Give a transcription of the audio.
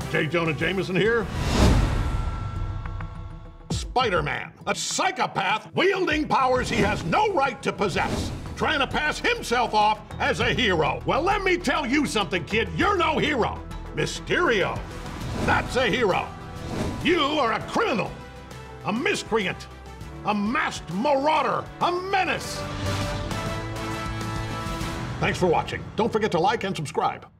Jonah Jameson here. Spider-Man, a psychopath wielding powers he has no right to possess, trying to pass himself off as a hero. Well, let me tell you something, kid. You're no hero. Mysterio, that's a hero. You are a criminal, a miscreant, a masked marauder, a menace. Thanks for watching. Don't forget to like and subscribe.